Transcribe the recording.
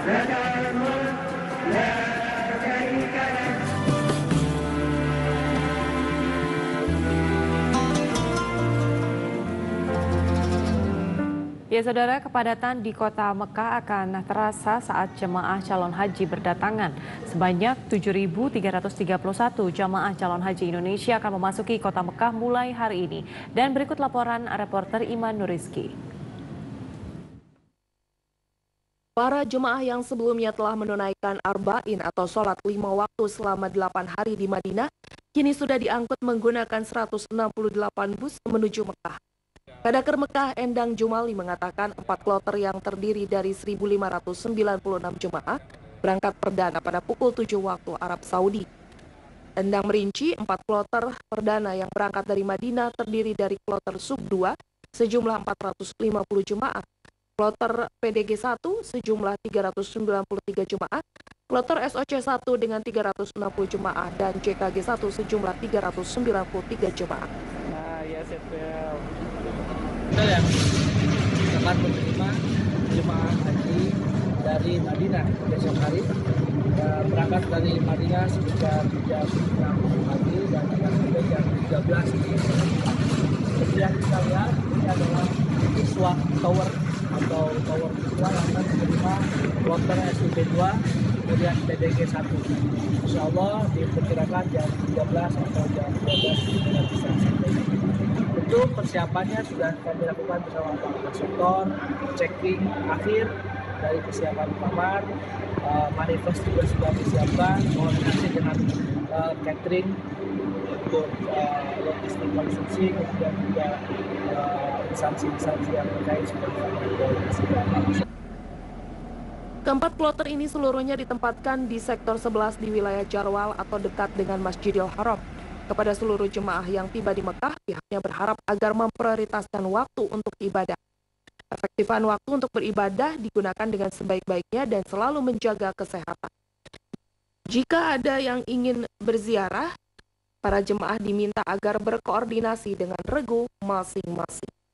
Ya saudara, kepadatan di kota Mekah akan terasa saat jemaah calon haji berdatangan. Sebanyak 7.331 jemaah calon haji Indonesia akan memasuki kota Mekah mulai hari ini. Dan berikut laporan reporter Iman Nuriski. Para jemaah yang sebelumnya telah menunaikan arba'in atau sholat 5 waktu selama 8 hari di Madinah, kini sudah diangkut menggunakan 168 bus menuju Mekah. Kadaker Mekah Endang Jumali mengatakan 4 kloter yang terdiri dari 1.596 jemaah berangkat perdana pada pukul 7 waktu Arab Saudi. Endang merinci 4 kloter perdana yang berangkat dari Madinah terdiri dari kloter Sub 2 sejumlah 450 jemaah, kloter PDG 1 sejumlah 393 jemaah, kloter SOC 1 dengan 360 jemaah, dan JKG 1 sejumlah 393 jemaah. Yang akan menerima jemaah haji dari Madinah besok hari, berangkat dari Madinah sekitar jam 6 pagi dan akan sampai jam 13. Seperti yang kita lihat, ini adalah Iswa Tower atau Tower Iswa yang akan menerima kloter SUP 2 kemudian PDG 1. Insya Allah diperkirakan jam 13 atau jam 12 bisa sampai. Itu persiapannya sudah kami lakukan bersama Pak Sektor, checking akhir dari kesiapan kamar, manifest juga sudah disiapkan, koordinasi dengan catering untuk logistik konsumsi, kemudian juga instansi-instansi yang terkait sudah disiapkan. Keempat kloter ini seluruhnya ditempatkan di sektor 11 di wilayah Jarwal atau dekat dengan Masjidil Haram. Kepada seluruh jemaah yang tiba di Mekah, pihaknya berharap agar memprioritaskan waktu untuk ibadah. Efektifan waktu untuk beribadah digunakan dengan sebaik-baiknya dan selalu menjaga kesehatan. Jika ada yang ingin berziarah, para jemaah diminta agar berkoordinasi dengan regu masing-masing.